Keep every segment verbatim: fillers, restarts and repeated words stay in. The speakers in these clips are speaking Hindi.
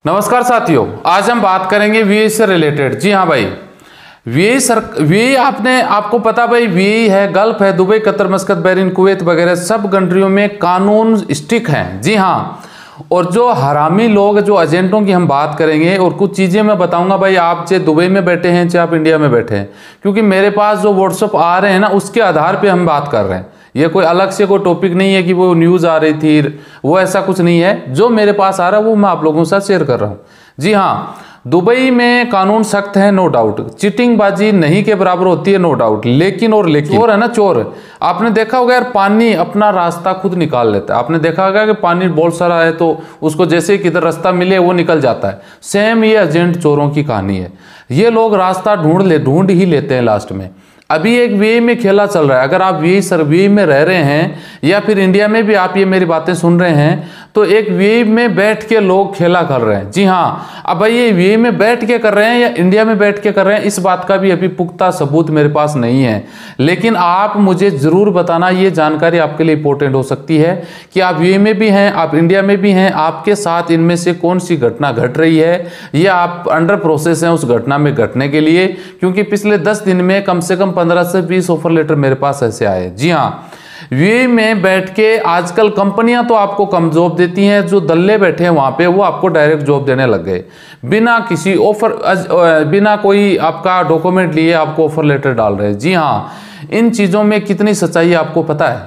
नमस्कार साथियों, आज हम बात करेंगे वीए से रिलेटेड। जी हाँ भाई, वीए सर वीए आपने आपको पता भाई, वीए है, गल्फ है, Dubai, Qatar, Muscat, Bahrain, Kuwait वगैरह सब कंट्रियों में कानून स्टिक हैं। जी हाँ, और जो हरामी लोग, जो एजेंटों की हम बात करेंगे और कुछ चीज़ें मैं बताऊंगा भाई। आप चाहे दुबई में बैठे हैं चाहे आप इंडिया में बैठे हैं, क्योंकि मेरे पास जो व्हाट्सअप आ रहे हैं ना, उसके आधार पे हम बात कर रहे हैं। ये कोई अलग से कोई टॉपिक नहीं है कि वो न्यूज़ आ रही थी, वो ऐसा कुछ नहीं है। जो मेरे पास आ रहा है वो मैं आप लोगों के साथ शेयर कर रहा हूँ। जी हाँ, दुबई में कानून सख्त है, नो डाउट। चीटिंगबाजी नहीं के बराबर होती है, नो डाउट। लेकिन और लेकिन चोर है ना, चोर। आपने देखा होगा यार, पानी अपना रास्ता खुद निकाल लेता है। आपने देखा होगा कि पानी बहुत सारा है तो उसको जैसे किधर रास्ता मिले वो निकल जाता है। सेम ये एजेंट चोरों की कहानी है। ये लोग रास्ता ढूंढ ले ढूंढ ही लेते हैं लास्ट में। अभी एक वीए में खेला चल रहा है। अगर आप वीए सर वीए में रह रहे हैं या फिर इंडिया में भी आप ये मेरी बातें सुन रहे हैं, तो एक वीए में बैठ के लोग खेला कर रहे हैं। जी हाँ, अब भाई ये वीए में बैठ के कर रहे हैं या इंडिया में बैठ के कर रहे हैं, इस बात का भी अभी पुख्ता सबूत मेरे पास नहीं है। लेकिन आप मुझे जरूर बताना, ये जानकारी आपके लिए इंपॉर्टेंट हो सकती है कि आप वीए में भी हैं, आप इंडिया में भी हैं, आपके साथ इनमें से कौन सी घटना घट रही है, या आप अंडर प्रोसेस हैं उस घटना में घटने के लिए। क्योंकि पिछले दस दिन में कम से कम पंद्रह से बीस ऑफर लेटर मेरे पास ऐसे आए। जी हाँ, वीए में बैठ के आजकल कंपनियां तो आपको कम जॉब देती हैं, जो दल्ले बैठे हैं वहां पे वो आपको डायरेक्ट जॉब देने लग गए। बिना किसी ऑफर, बिना कोई आपका डॉक्यूमेंट लिए आपको ऑफर लेटर डाल रहे हैं। जी हाँ, इन चीजों में कितनी सच्चाई है आपको पता है?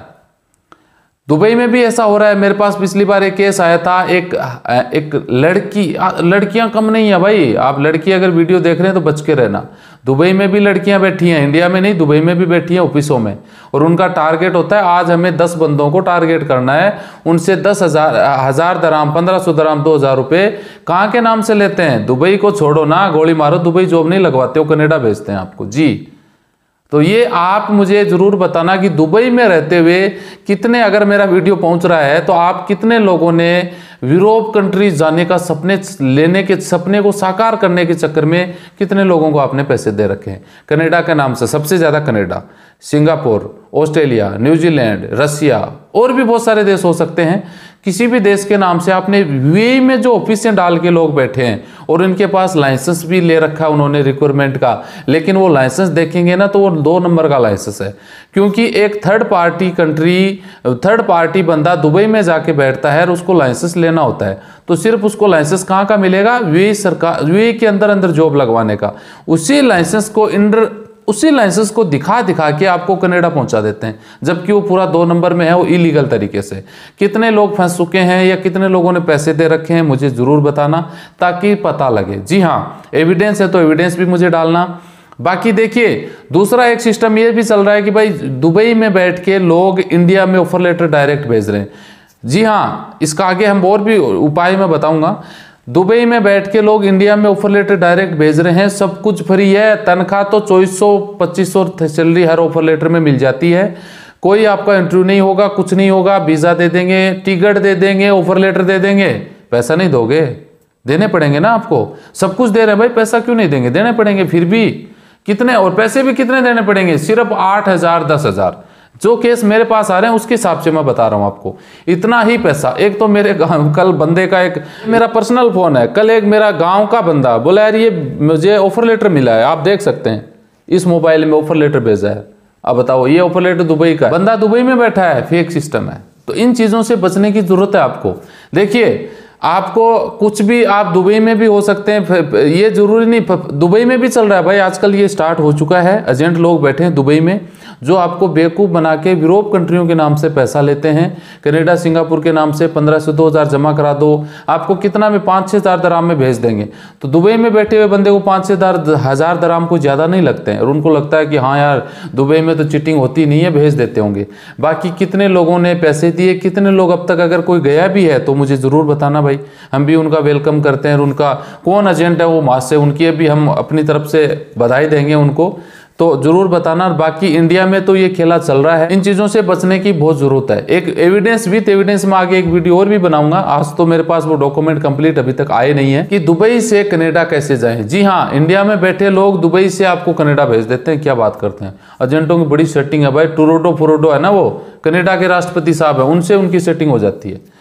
दुबई में भी ऐसा हो रहा है। मेरे पास पिछली बार एक केस आया था, एक एक लड़की, लड़कियां कम नहीं है भाई। आप लड़की अगर वीडियो देख रहे हैं तो बच के रहना। दुबई में भी लड़कियां बैठी हैं, इंडिया में नहीं, दुबई में भी बैठी हैं ऑफिसों में। और उनका टारगेट होता है, आज हमें दस बंदों को टारगेट करना है, उनसे दस हजार हजार दराम, पंद्रह सौ दराम, दो हजार रुपये कहाँ के नाम से लेते हैं। दुबई को छोड़ो ना, गोली मारो, दुबई जॉब नहीं लगवाते, वो कनेडा भेजते हैं आपको। जी, तो ये आप मुझे जरूर बताना कि दुबई में रहते हुए कितने, अगर मेरा वीडियो पहुंच रहा है तो आप कितने लोगों ने यूरोप कंट्रीज जाने का सपने लेने के सपने को साकार करने के चक्कर में कितने लोगों को आपने पैसे दे रखे हैं कनाडा के नाम से। सबसे ज़्यादा Canada, Singapore, Australia, New Zealand, Russia और भी बहुत सारे देश हो सकते हैं। किसी भी देश के नाम से आपने वीए में जो ऑफिस डाल के लोग बैठे हैं और इनके पास लाइसेंस भी ले रखा है उन्होंने रिक्वायरमेंट का, लेकिन वो लाइसेंस देखेंगे ना तो वो दो नंबर का लाइसेंस है। क्योंकि एक third party country, third party बंदा दुबई में जाके बैठता है और उसको लाइसेंस लेना होता है, तो सिर्फ उसको लाइसेंस कहाँ का मिलेगा? वीए सरकार, वीए के अंदर अंदर जॉब लगवाने का। उसी लाइसेंस को इंडर उसी लाइसेंस को दिखा दिखा के आपको कनाडा पहुंचा देते हैं, जबकि वो पूरा दो नंबर में है, वो इलीगल तरीके से। कितने लोग फंस चुके हैं या कितने लोगों ने पैसे दे रखे हैं मुझे जरूर बताना, ताकि पता लगे। जी हाँ, एविडेंस है तो एविडेंस भी मुझे डालना। बाकी देखिए, दूसरा एक सिस्टम ये भी चल रहा है कि भाई दुबई में बैठ के लोग इंडिया में ऑफर लेटर डायरेक्ट भेज रहे हैं। जी हाँ, इसका आगे हम और भी उपाय मैं बताऊंगा। दुबई में बैठ के लोग इंडिया में ऑफर लेटर डायरेक्ट भेज रहे हैं, सब कुछ फ्री है, तनख्वाह तो चौबीस सौ पच्चीस सौ सैलरी हर ऑफर लेटर में मिल जाती है। कोई आपका इंटरव्यू नहीं होगा, कुछ नहीं होगा, वीज़ा दे देंगे, टिकट दे देंगे, ऑफर लेटर दे देंगे। पैसा नहीं दोगे? देने पड़ेंगे ना आपको। सब कुछ दे रहे हैं भाई, पैसा क्यों नहीं देंगे? देने पड़ेंगे। फिर भी कितने, और पैसे भी कितने देने पड़ेंगे? सिर्फ आठ हजार दस हजार जो केस मेरे पास आ रहे हैं उसके हिसाब से मैं बता रहा हूं आपको। इतना ही पैसा। एक तो मेरे कल बंदे का, एक मेरा पर्सनल फोन है, कल एक मेरा गांव का बंदा बोला यार ये मुझे ऑफर लेटर मिला है, आप देख सकते हैं इस मोबाइल में ऑफर लेटर भेजा है। अब बताओ, ये ऑफर लेटर दुबई का, बंदा दुबई में बैठा है, फेक सिस्टम है। तो इन चीजों से बचने की जरूरत है आपको। देखिए, आपको कुछ भी, आप दुबई में भी हो सकते हैं, ये जरूरी नहीं, दुबई में भी चल रहा है भाई आजकल, ये स्टार्ट हो चुका है। एजेंट लोग बैठे हैं दुबई में जो आपको बेवकूफ़ बना के यूरोप कंट्रियों के नाम से पैसा लेते हैं। कनाडा, सिंगापुर के नाम से पंद्रह से दो हज़ार जमा करा दो, आपको कितना में पाँच छः हज़ार दराम में भेज देंगे। तो दुबई में बैठे हुए बंदे को पाँच छः हज़ार दराम को ज़्यादा नहीं लगते हैं और उनको लगता है कि हाँ यार दुबई में तो चीटिंग होती नहीं है, भेज देते होंगे। बाकी कितने लोगों ने पैसे दिए, कितने लोग अब तक, अगर कोई गया भी है तो मुझे ज़रूर बताना भाई, हम भी उनका वेलकम करते हैं। उनका कौन एजेंट है वो वहाँ से, उनकी भी हम अपनी तरफ से बधाई देंगे उनको, तो जरूर बताना। बाकी इंडिया में तो ये खेला चल रहा है, इन चीज़ों से बचने की बहुत ज़रूरत है। एक एविडेंस विथ एविडेंस में आगे एक वीडियो और भी बनाऊंगा। आज तो मेरे पास वो डॉक्यूमेंट कंप्लीट अभी तक आए नहीं है कि दुबई से कनाडा कैसे जाएं। जी हाँ, इंडिया में बैठे लोग दुबई से आपको कनाडा भेज देते हैं। क्या बात करते हैं, एजेंटों की बड़ी सेटिंग है भाई। टूरोडो फुरोडो है ना, वो कनाडा के राष्ट्रपति साहब है, उनसे उनकी सेटिंग हो जाती है।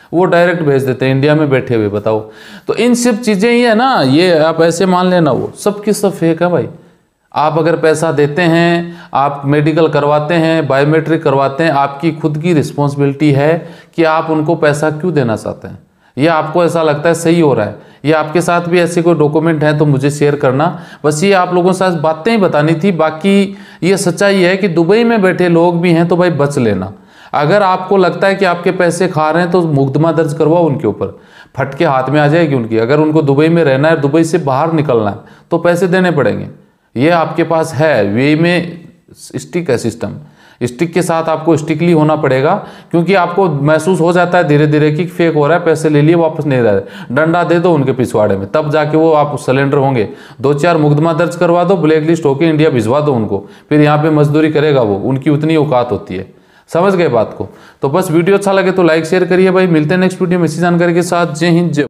वो डायरेक्ट भेज देते हैं इंडिया में बैठे हुए, बताओ। तो इन सब चीज़ें ही है ना, ये आप ऐसे मान लेना वो सब की सब फेक है भाई। आप अगर पैसा देते हैं, आप मेडिकल करवाते हैं, बायोमेट्रिक करवाते हैं, आपकी खुद की रिस्पॉन्सिबिलिटी है कि आप उनको पैसा क्यों देना चाहते हैं। ये आपको ऐसा लगता है सही हो रहा है, ये आपके साथ भी ऐसे कोई डॉक्यूमेंट हैं तो मुझे शेयर करना। बस ये आप लोगों के साथ बातें ही बतानी थी। बाकी ये सच्चाई है कि दुबई में बैठे लोग भी हैं तो भाई बच लेना। अगर आपको लगता है कि आपके पैसे खा रहे हैं तो मुकदमा दर्ज करवाओ उनके ऊपर, फटके हाथ में आ जाएगी उनकी। अगर उनको दुबई में रहना है, दुबई से बाहर निकलना है तो पैसे देने पड़ेंगे। ये आपके पास है, वे में स्टिक है सिस्टम, स्टिक के साथ आपको स्टिकली होना पड़ेगा, क्योंकि आपको महसूस हो जाता है धीरे धीरे कि फेक हो रहा है, पैसे ले लिए वापस नहीं रहे, डंडा दे दो उनके पिछवाड़े में, तब जाके वो आप सिलेंडर होंगे। दो चार मुकदमा दर्ज करवा दो, ब्लैक लिस्ट होकर इंडिया भिजवा दो उनको, फिर यहाँ पे मजदूरी करेगा वो, उनकी उतनी औकात होती है। समझ गए बात को। तो बस वीडियो अच्छा लगे तो लाइक शेयर करिए भाई। मिलते हैं नेक्स्ट वीडियो में इसी जानकारी के साथ। जय हिंद, जय